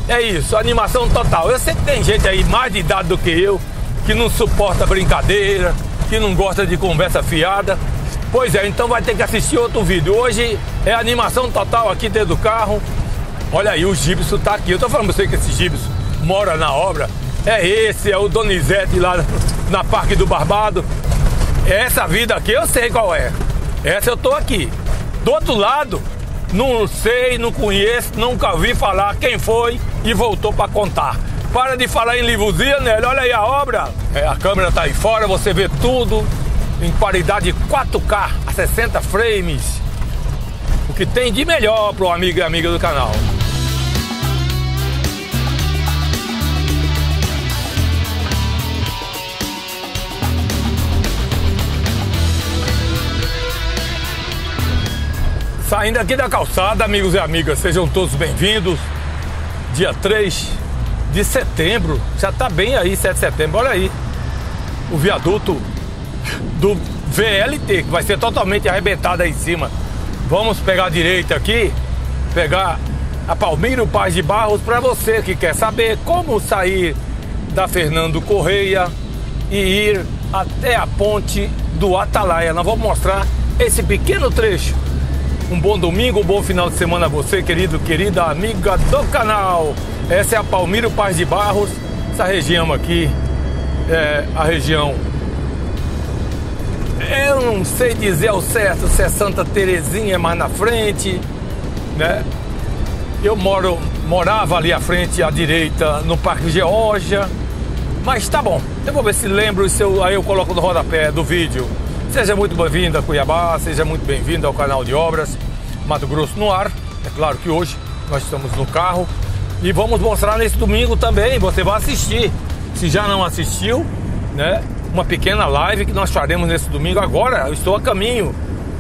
É isso, animação total. Eu sei que tem gente aí mais de idade do que eu, que não suporta brincadeira, que não gosta de conversa fiada. Pois é, então vai ter que assistir outro vídeo. Hoje é animação total aqui dentro do carro. Olha aí, o Gibson tá aqui. Eu tô falando pra você que esse Gibson mora na obra. É o Donizete lá na Parque do Barbado. Essa vida aqui eu sei qual é. Essa eu tô aqui. Do outro lado, não sei, não conheço, nunca ouvi falar quem foi e voltou para contar. Para de falar em livuzia, né? Olha aí a obra. A câmera tá aí fora, você vê tudo em qualidade 4K, a 60 frames. O que tem de melhor pro amigo e amiga do canal. Saindo aqui da calçada, amigos e amigas, sejam todos bem-vindos. Dia 3 de setembro, já tá bem aí, 7 de setembro, olha aí. O viaduto do VLT, que vai ser totalmente arrebentado aí em cima. Vamos pegar a direita aqui, pegar a Palmiro Paz de Barros, para você que quer saber como sair da Fernando Correia e ir até a ponte do Atalaia. Nós vamos mostrar esse pequeno trecho. Um bom domingo, um bom final de semana a você, querido, querida amiga do canal. Essa é a Palmiro Paz de Barros. Essa região aqui é a região, eu não sei dizer ao certo se é Santa Terezinha mais na frente, né? Eu morava ali à frente, à direita, no Parque Geórgia. Mas tá bom, eu vou ver se lembro, aí eu coloco no rodapé do vídeo. Seja muito bem-vindo a Cuiabá, seja muito bem-vindo ao canal de obras Mato Grosso no ar. É claro que hoje nós estamos no carro e vamos mostrar nesse domingo também, você vai assistir, se já não assistiu, né? Uma pequena live que nós faremos nesse domingo. Agora eu estou a caminho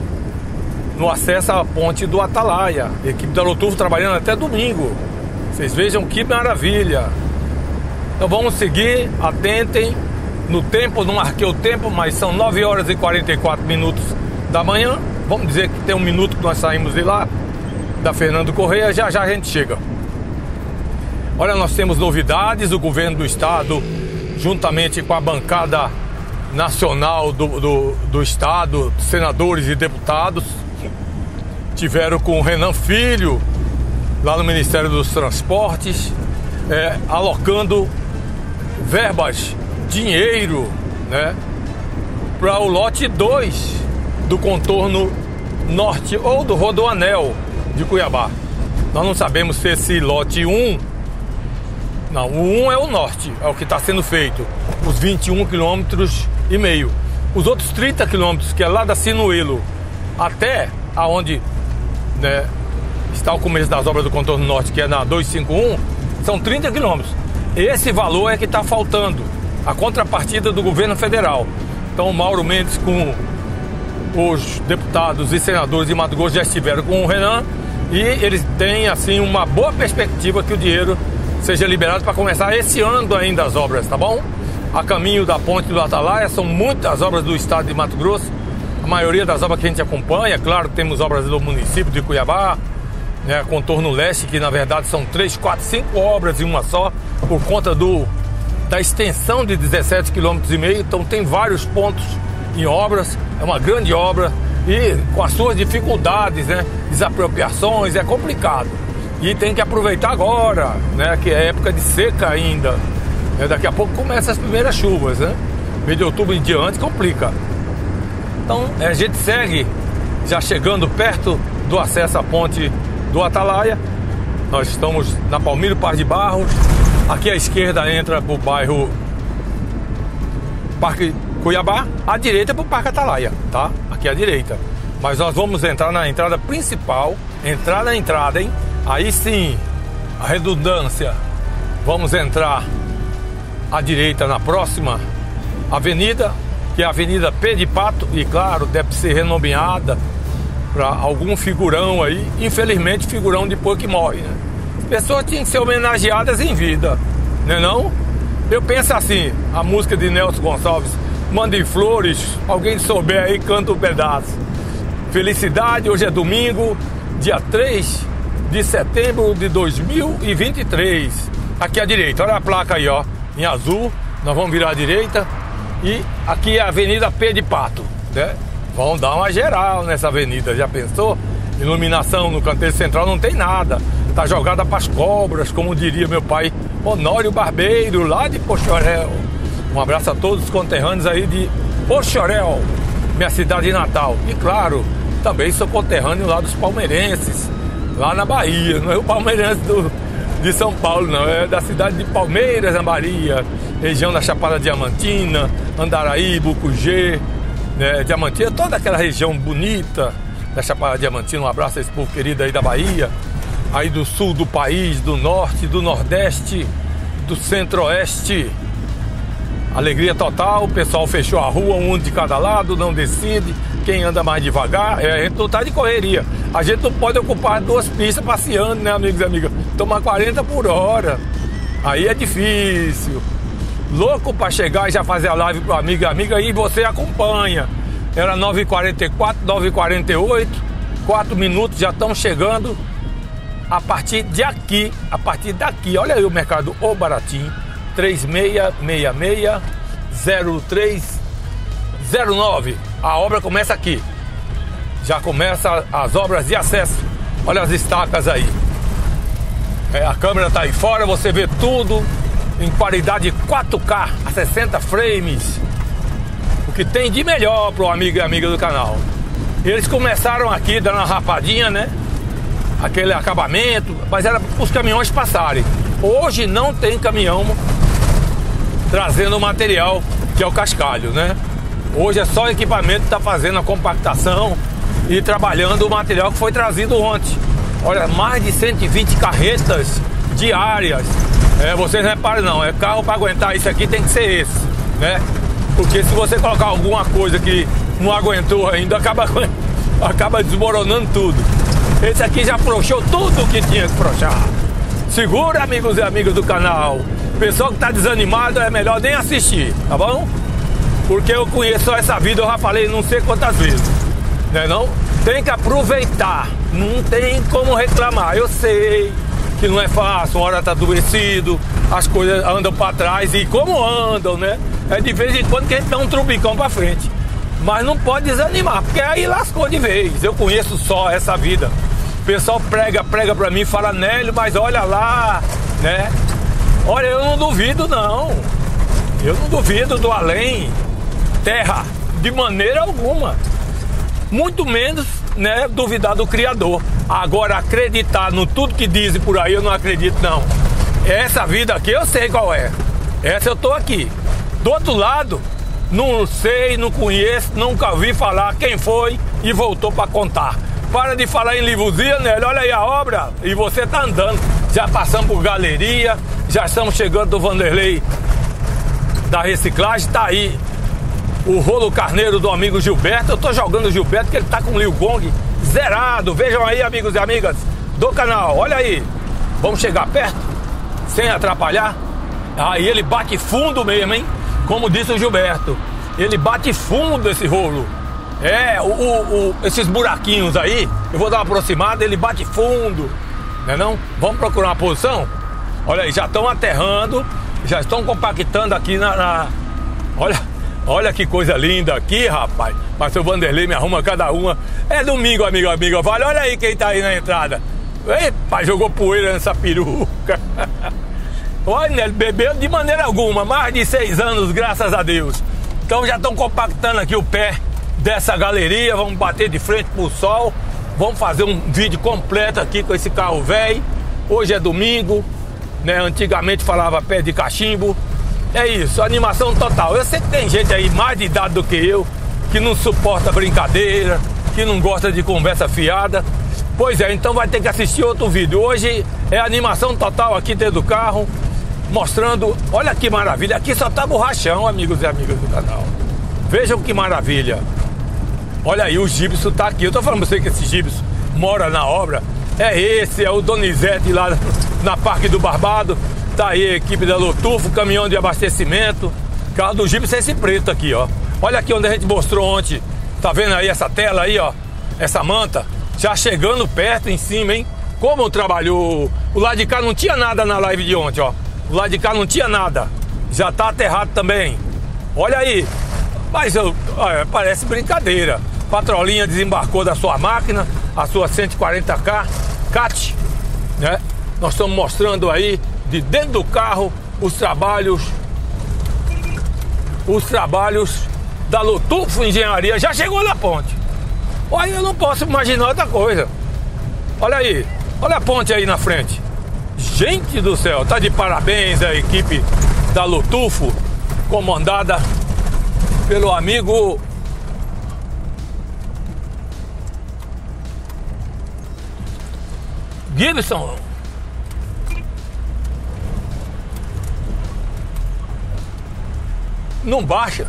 no acesso à ponte do Atalaia. A equipe da Lotufo trabalhando até domingo. Vocês vejam que maravilha. Então vamos seguir, atentem. No tempo, não marquei o tempo, mas são 9 horas e 44 minutos da manhã. Vamos dizer que tem um minuto que nós saímos de lá, da Fernando Correia, já a gente chega. Olha, nós temos novidades. O governo do estado, juntamente com a bancada nacional do estado, senadores e deputados, tiveram com o Renan Filho, lá no Ministério dos Transportes, alocando verbas, dinheiro, né, para o lote 2 do contorno norte ou do Rodoanel de Cuiabá. Nós não sabemos se esse lote 1, não, o 1 é o norte, é o que está sendo feito, os 21,5 km. Os outros 30 km, que é lá da Sinuelo até aonde, né, está o começo das obras do contorno norte, que é na 251, são 30 km. Esse valor é que está faltando, a contrapartida do governo federal. Então o Mauro Mendes, com os deputados e senadores de Mato Grosso, já estiveram com o Renan e eles têm assim uma boa perspectiva que o dinheiro seja liberado para começar esse ano ainda as obras, tá bom? A caminho da ponte do Atalaia, são muitas obras do estado de Mato Grosso. A maioria das obras que a gente acompanha, claro, temos obras do município de Cuiabá, né, contorno leste, que na verdade são 3, 4, 5 obras em uma só, por conta da extensão de 17,5 km. Então tem vários pontos em obras, é uma grande obra e com as suas dificuldades, né, desapropriações, é complicado. E tem que aproveitar agora, né, que é época de seca ainda. Daqui a pouco começam as primeiras chuvas, né? Mês de outubro em diante complica. Então a gente segue já chegando perto do acesso à ponte do Atalaia. Nós estamos na Palmiro Paz de Barros. Aqui à esquerda entra para o bairro Parque Cuiabá, à direita para o Parque Atalaia, tá? Aqui à direita. Mas nós vamos entrar na entrada principal, entrar na entrada, hein? Aí sim, a redundância. Vamos entrar à direita na próxima avenida, que é a Avenida Pé de Pato, e claro, deve ser renomeada para algum figurão aí, infelizmente figurão depois que morre, né? Pessoas tinham que ser homenageadas em vida, né não? Eu penso assim, a música de Nelson Gonçalves, mande flores, alguém souber aí, canta um pedaço. Felicidade, hoje é domingo, dia 3 de setembro de 2023. Aqui à direita, olha a placa aí, ó, em azul. Nós vamos virar à direita. E aqui é a Avenida P de Pato, né? Vamos dar uma geral nessa avenida, já pensou? Iluminação no canteiro central não tem nada. Tá jogada para as cobras, como diria meu pai Honório Barbeiro, lá de Poxoréu. Um abraço a todos os conterrâneos aí de Poxoréu, minha cidade natal. E claro, também sou conterrâneo lá dos palmeirenses, lá na Bahia. Não é o palmeirense de São Paulo, não. É da cidade de Palmeiras, na Bahia, região da Chapada Diamantina, Andaraí, Bucugê, né, Diamantina, toda aquela região bonita da Chapada Diamantina. Um abraço a esse povo querido aí da Bahia, aí do sul do país, do norte, do nordeste, do centro-oeste. Alegria total, o pessoal fechou a rua, um de cada lado, não decide quem anda mais devagar. A gente não tá de correria, a gente não pode ocupar duas pistas passeando, né, amigos e amigas? Tomar 40 por hora, aí é difícil. Louco para chegar e já fazer a live pro amigo e amiga, e você acompanha. Era 9h44, 9h48, 4 minutos já estão chegando a partir de aqui, a partir daqui. Olha aí o mercado O Baratinho, 3666-0309. A obra começa aqui, já começa as obras de acesso. Olha as estacas aí, a câmera tá aí fora, você vê tudo em qualidade 4K a 60 frames, o que tem de melhor pro amigo e amiga do canal. Eles começaram aqui dando uma rapadinha, né, aquele acabamento, mas era para os caminhões passarem. Hoje não tem caminhão trazendo o material que é o cascalho, né? Hoje é só o equipamento que está fazendo a compactação e trabalhando o material que foi trazido ontem. Olha, mais de 120 carretas diárias. Vocês não reparem não, é carro para aguentar isso aqui, tem que ser esse, né? Porque se você colocar alguma coisa que não aguentou ainda, acaba desmoronando tudo. Esse aqui já afrouxou tudo o que tinha que afrouxar. Segura, amigos e amigas do canal. Pessoal que tá desanimado, é melhor nem assistir, tá bom? Porque eu conheço essa vida, eu já falei não sei quantas vezes, né não? Tem que aproveitar, não tem como reclamar. Eu sei que não é fácil, uma hora tá adoecido, as coisas andam para trás, e como andam, né? É de vez em quando que a gente dá um trubicão para frente. Mas não pode desanimar, porque aí lascou de vez. Eu conheço só essa vida. O pessoal prega pra mim, fala, Nélio, mas olha lá, né? Olha, eu não duvido não. Eu não duvido do além terra, de maneira alguma. Muito menos, né, duvidar do Criador. Agora, acreditar no tudo que dizem por aí, eu não acredito não. Essa vida aqui eu sei qual é. Essa eu tô aqui. Do outro lado, não sei, não conheço, nunca ouvi falar quem foi e voltou para contar. Para de falar em livrozinha, né? Olha aí a obra e você tá andando. Já passamos por galeria, já estamos chegando do Vanderlei da reciclagem, tá aí o rolo carneiro do amigo Gilberto. Eu tô jogando o Gilberto porque ele tá com o Liu Gong zerado. Vejam aí, amigos e amigas do canal, olha aí. Vamos chegar perto, sem atrapalhar. Aí ele bate fundo mesmo, hein? Como disse o Gilberto, ele bate fundo esse rolo. Esses buraquinhos aí, eu vou dar uma aproximada, ele bate fundo, né não? Vamos procurar uma posição? Olha aí, já estão aterrando, já estão compactando aqui Olha que coisa linda aqui, rapaz. Mas o Vanderlei me arruma cada uma. É domingo, amigo, amiga. Vale, olha aí quem tá aí na entrada. Epa, jogou poeira nessa peruca. Olha, ele bebeu de maneira alguma. Mais de 6 anos, graças a Deus. Então já estão compactando aqui o pé dessa galeria. Vamos bater de frente pro sol. Vamos fazer um vídeo completo aqui com esse carro velho. Hoje é domingo, né? Antigamente falava pé de cachimbo. É isso, animação total. Eu sei que tem gente aí mais de idade do que eu, que não suporta brincadeira, que não gosta de conversa fiada. Pois é, então vai ter que assistir outro vídeo. Hoje é animação total aqui dentro do carro, mostrando, olha que maravilha. Aqui só tá borrachão, amigos e amigas do canal. Vejam que maravilha. Olha aí, o Gibson tá aqui. Eu tô falando pra você que esse Gibson mora na obra. É o Donizete lá na Parque do Barbado. Tá aí a equipe da Lotufo, caminhão de abastecimento. Carro do Gibson é esse preto aqui, ó. Olha aqui onde a gente mostrou ontem. Tá vendo aí essa tela aí, ó? Essa manta. Já chegando perto em cima, hein? Como trabalhou. O lado de cá não tinha nada na live de ontem, ó. O lado de cá não tinha nada. Já tá aterrado também. Olha aí. Mas parece brincadeira. Patrolinha desembarcou da sua máquina, a sua 140K CAT, né? Nós estamos mostrando aí de dentro do carro os trabalhos da Lutufo Engenharia. Já chegou na ponte. Olha, eu não posso imaginar outra coisa. Olha aí, olha a ponte aí na frente. Gente do céu, tá de parabéns a equipe da Lutufo, comandada pelo amigo Gibson. Não baixa.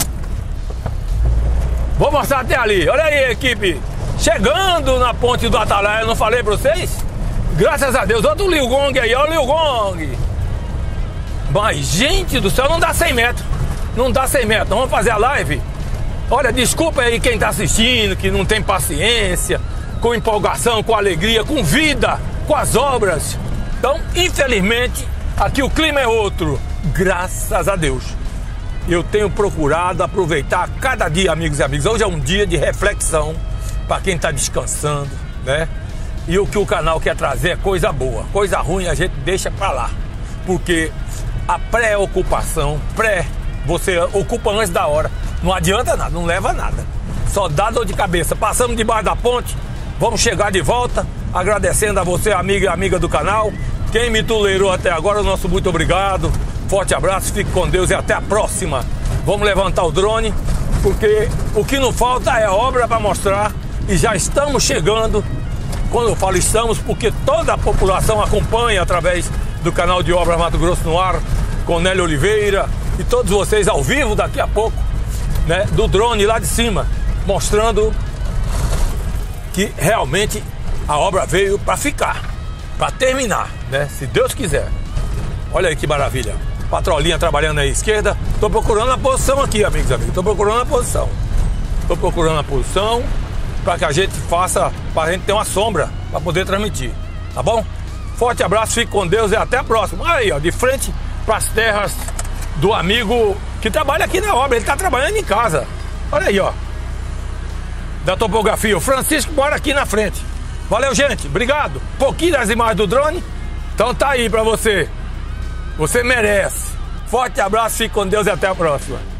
Vou mostrar até ali. Olha aí, equipe. Chegando na ponte do Atalaia, eu não falei pra vocês? Graças a Deus. Outro Liu Gong aí, olha o Liu Gong. Mas, gente do céu, não dá 100 metros. Não dá 100 metros. Vamos fazer a live. Olha, desculpa aí quem tá assistindo, que não tem paciência, com empolgação, com alegria, com vida, com as obras. Então, infelizmente, aqui o clima é outro. Graças a Deus. Eu tenho procurado aproveitar cada dia, amigos e amigas. Hoje é um dia de reflexão para quem está descansando, né? E o que o canal quer trazer é coisa boa. Coisa ruim a gente deixa para lá. Porque a pré-ocupação, você ocupa antes da hora. Não adianta nada, não leva nada. Só dá dor de cabeça. Passamos debaixo da ponte, vamos chegar de volta. Agradecendo a você, amiga e amiga do canal. Quem me tolerou até agora, o nosso muito obrigado. Forte abraço, fique com Deus e até a próxima. Vamos levantar o drone, porque o que não falta é obra para mostrar. E já estamos chegando. Quando eu falo estamos, porque toda a população acompanha através do canal de Obras Mato Grosso no Ar, com Nélio Oliveira e todos vocês ao vivo daqui a pouco, né, do drone lá de cima, mostrando que realmente a obra veio para ficar, para terminar, né, se Deus quiser. Olha aí que maravilha. Patrolinha trabalhando aí à esquerda. Tô procurando a posição aqui, amigos e amigos. Tô procurando a posição. Tô procurando a posição para que a gente faça, para a gente ter uma sombra para poder transmitir. Tá bom? Forte abraço, fique com Deus e até a próxima. Aí, ó, de frente para as terras do amigo que trabalha aqui na obra. Ele tá trabalhando em casa. Olha aí, ó. Da topografia. O Francisco mora aqui na frente. Valeu, gente. Obrigado. Pouquinho das imagens do drone. Então tá aí para você. Você merece. Forte abraço, fique com Deus e até a próxima.